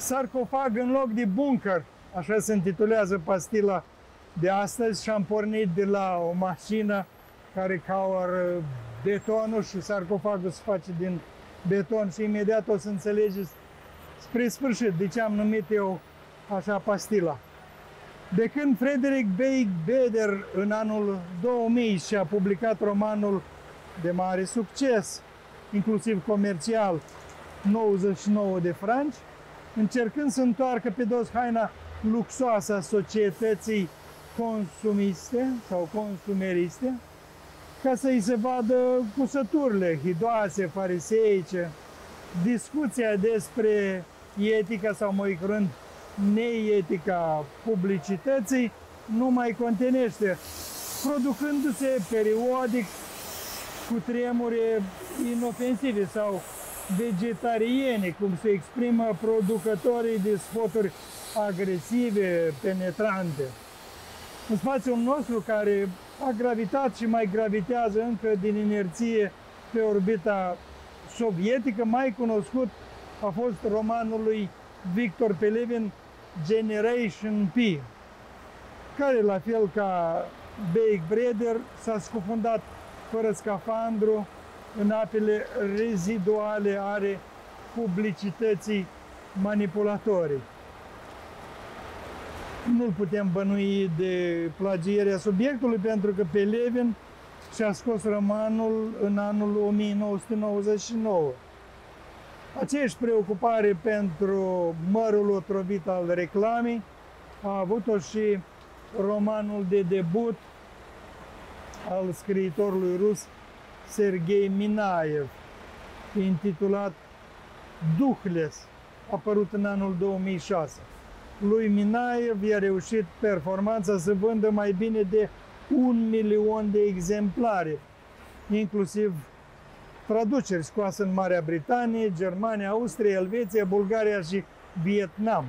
Sarcofag în loc de bunker, așa se intitulează pastila de astăzi, și am pornit de la o mașină care caură betonul și sarcofagul se face din beton și imediat o să înțelegeți spre sfârșit de ce am numit eu așa pastila. De când Frederick Beigbeder în anul 2000 și-a publicat romanul de mare succes, inclusiv comercial, 99 de franci, încercând să întoarcă pe dos haina luxoasă a societății consumiste sau consumeriste, ca să-i se vadă cusăturile hidoase, fariseice, discuția despre etica sau, mai curând, neetica publicității nu mai contenește, producându-se periodic cu tremure inofensive sau vegetariene, cum se exprimă producătorii de spoturi agresive, penetrante. În spațiul nostru, care a gravitat și mai gravitează încă din inerție pe orbita sovietică, mai cunoscut a fost romanul lui Victor Pelevin, Generation P, care, la fel ca Beigbeder, s-a scufundat fără scafandru în apele reziduale ale publicității manipulatorii. Nu-l putem bănui de plagierea subiectului, pentru că Pelevin și-a scos romanul în anul 1999. Aceeași preocupare pentru mărul otrăvit al reclamei a avut-o și romanul de debut al scriitorului rus Sergei Minaev, intitulat Duhles, apărut în anul 2006. Lui Minaev i-a reușit performanța să vândă mai bine de 1.000.000 de exemplare, inclusiv traduceri scoase în Marea Britanie, Germania, Austria, Elveția, Bulgaria și Vietnam.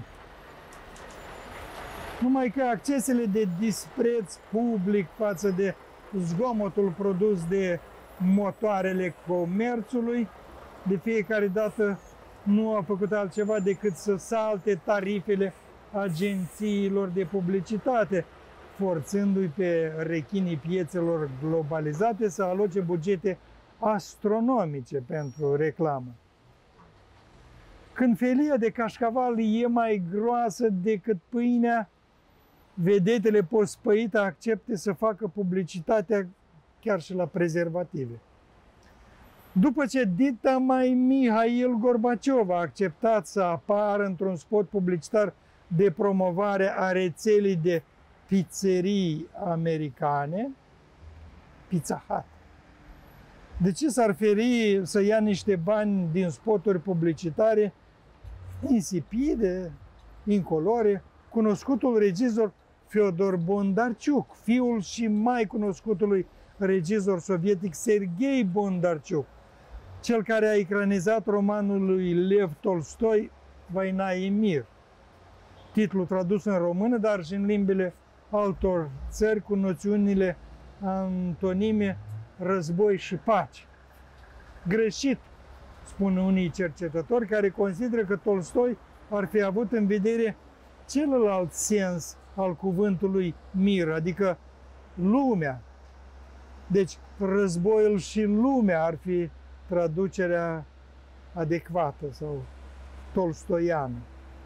Numai că accesele de dispreț public față de zgomotul produs de motoarele comerțului de fiecare dată nu a făcut altceva decât să salte tarifele agențiilor de publicitate, forțându-i pe rechinii piețelor globalizate să aloce bugete astronomice pentru reclamă. Când felia de cașcaval e mai groasă decât pâinea, vedetele pospăite accepte să facă publicitatea chiar și la prezervative. După ce dita mai Mihail Gorbaciov a acceptat să apară într-un spot publicitar de promovare a rețelei de pizzerii americane, Pizza Hut, de ce s-ar feri să ia niște bani din spoturi publicitare insipide, incolore? Cunoscutul regizor Fyodor Bondarciuc, fiul și mai cunoscutului regizor sovietic Sergei Bondarciuc, cel care a ecranizat romanul lui Lev Tolstoi, Vaina e mir, titlul tradus în română, dar și în limbile altor țări cu noțiunile antonime război și pace. Greșit, spun unii cercetători, care consideră că Tolstoi ar fi avut în vedere celălalt sens al cuvântului mir, adică lumea. Deci războiul și lumea ar fi traducerea adecvată sau tolstoiană.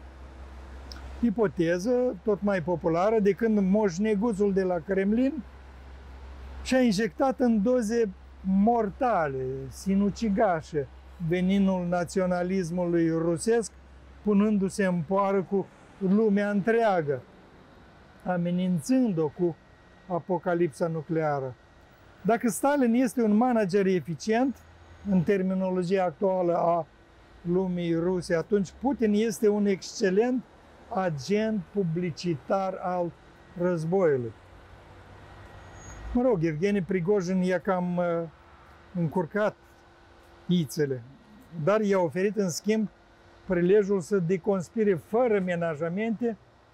Ipoteză tot mai populară de când moșneguțul de la Kremlin și-a injectat în doze mortale, sinucigașe, veninul naționalismului rusesc, punându-se în poară cu lumea întreagă, amenințând-o cu apocalipsa nucleară. Dacă Stalin este un manager eficient, în terminologia actuală a lumii ruse, atunci Putin este un excelent agent publicitar al războiului. Mă rog, Evgeni Prigojin i-a cam încurcat ițele, dar i-a oferit în schimb prilejul să deconspire fără menajamente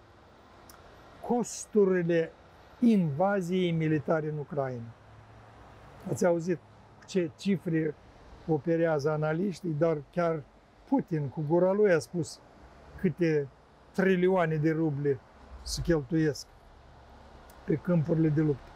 costurile invaziei militare în Ucraina. Ați auzit ce cifre operează analiștii, dar chiar Putin cu gura lui a spus câte trilioane de ruble se cheltuiesc pe câmpurile de luptă.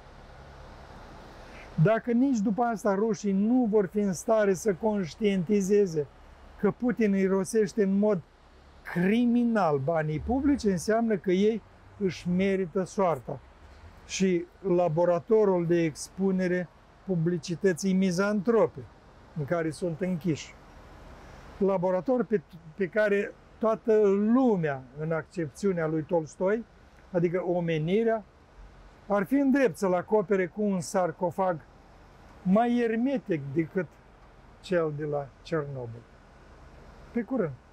Dacă nici după asta rușii nu vor fi în stare să conștientizeze că Putin irosește în mod criminal banii publici, înseamnă că ei își merită soarta. Și laboratorul de expunere publicității mizantrope în care sunt închiși. Laborator pe care toată lumea, în accepțiunea lui Tolstoi, adică omenirea, ar fi îndrept să-l acopere cu un sarcofag mai ermetic decât cel de la Cernobâl. Pe curând!